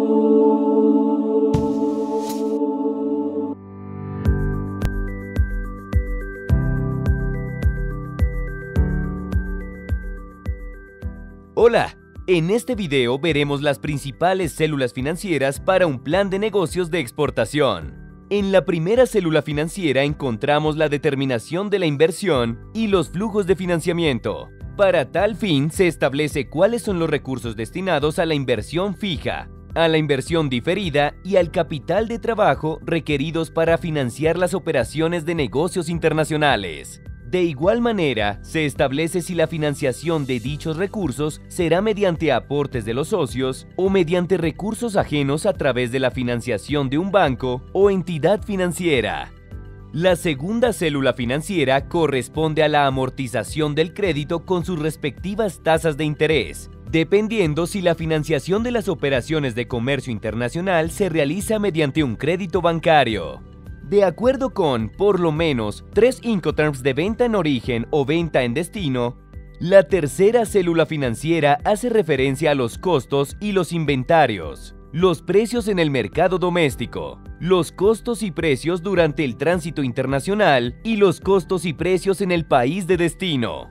Hola, en este video veremos las principales células financieras para un plan de negocios de exportación. En la primera célula financiera encontramos la determinación de la inversión y los flujos de financiamiento. Para tal fin se establece cuáles son los recursos destinados a la inversión fija, a la inversión diferida y al capital de trabajo requeridos para financiar las operaciones de negocios internacionales. De igual manera, se establece si la financiación de dichos recursos será mediante aportes de los socios o mediante recursos ajenos a través de la financiación de un banco o entidad financiera. La segunda célula financiera corresponde a la amortización del crédito con sus respectivas tasas de interés, dependiendo si la financiación de las operaciones de comercio internacional se realiza mediante un crédito bancario. De acuerdo con, por lo menos, 3 Incoterms de venta en origen o venta en destino, la tercera célula financiera hace referencia a los costos y los inventarios, los precios en el mercado doméstico, los costos y precios durante el tránsito internacional y los costos y precios en el país de destino.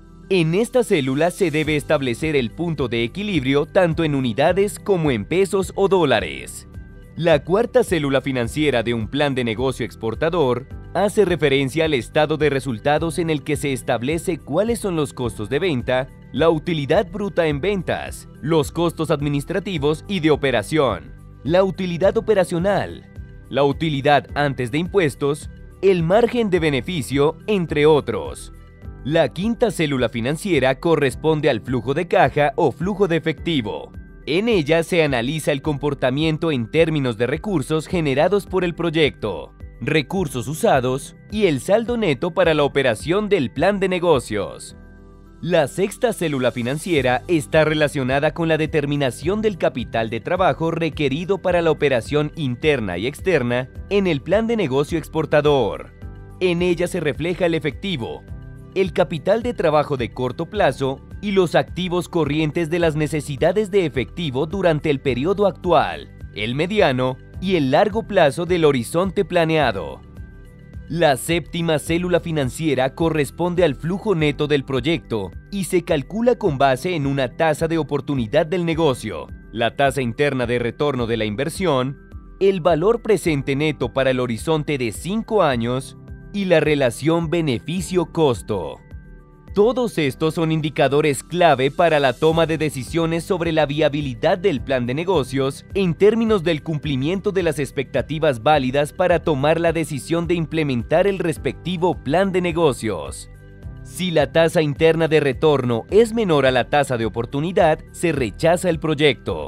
En esta célula se debe establecer el punto de equilibrio tanto en unidades como en pesos o dólares. La cuarta célula financiera de un plan de negocio exportador hace referencia al estado de resultados en el que se establece cuáles son los costos de venta, la utilidad bruta en ventas, los costos administrativos y de operación, la utilidad operacional, la utilidad antes de impuestos, el margen de beneficio, entre otros. La quinta célula financiera corresponde al flujo de caja o flujo de efectivo. En ella se analiza el comportamiento en términos de recursos generados por el proyecto, recursos usados y el saldo neto para la operación del plan de negocios. La sexta célula financiera está relacionada con la determinación del capital de trabajo requerido para la operación interna y externa en el plan de negocio exportador. En ella se refleja el efectivo, el capital de trabajo de corto plazo y los activos corrientes de las necesidades de efectivo durante el periodo actual, el mediano y el largo plazo del horizonte planeado. La séptima célula financiera corresponde al flujo neto del proyecto y se calcula con base en una tasa de oportunidad del negocio, la tasa interna de retorno de la inversión, el valor presente neto para el horizonte de 5 años y la relación beneficio-costo. Todos estos son indicadores clave para la toma de decisiones sobre la viabilidad del plan de negocios en términos del cumplimiento de las expectativas válidas para tomar la decisión de implementar el respectivo plan de negocios. Si la tasa interna de retorno es menor a la tasa de oportunidad, se rechaza el proyecto.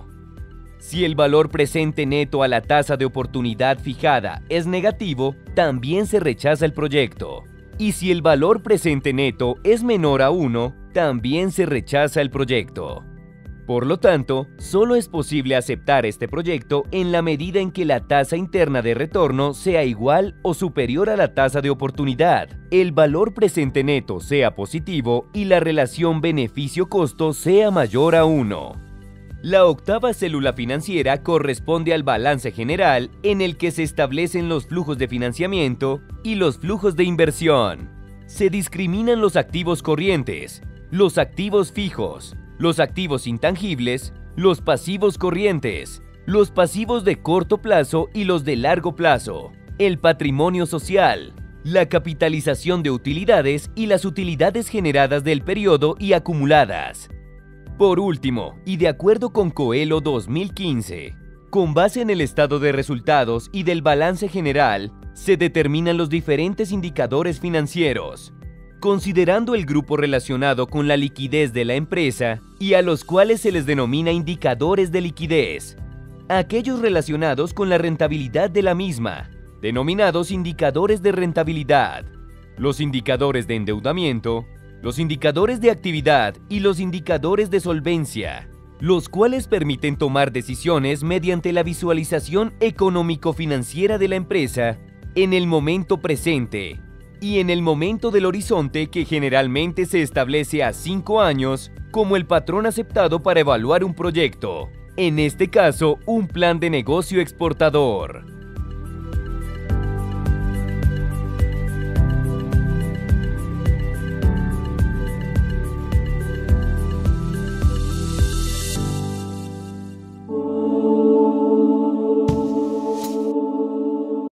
Si el valor presente neto a la tasa de oportunidad fijada es negativo, también se rechaza el proyecto. Y si el valor presente neto es menor a 1, también se rechaza el proyecto. Por lo tanto, solo es posible aceptar este proyecto en la medida en que la tasa interna de retorno sea igual o superior a la tasa de oportunidad, el valor presente neto sea positivo y la relación beneficio-costo sea mayor a 1. La octava célula financiera corresponde al balance general en el que se establecen los flujos de financiamiento y los flujos de inversión. Se discriminan los activos corrientes, los activos fijos, los activos intangibles, los pasivos corrientes, los pasivos de corto plazo y los de largo plazo, el patrimonio social, la capitalización de utilidades y las utilidades generadas del periodo y acumuladas. Por último, y de acuerdo con Coelho 2015, con base en el estado de resultados y del balance general, se determinan los diferentes indicadores financieros, considerando el grupo relacionado con la liquidez de la empresa y a los cuales se les denomina indicadores de liquidez, aquellos relacionados con la rentabilidad de la misma, denominados indicadores de rentabilidad, los indicadores de endeudamiento, los indicadores de actividad y los indicadores de solvencia, los cuales permiten tomar decisiones mediante la visualización económico-financiera de la empresa en el momento presente y en el momento del horizonte que generalmente se establece a 5 años como el patrón aceptado para evaluar un proyecto. En este caso, un plan de negocio exportador.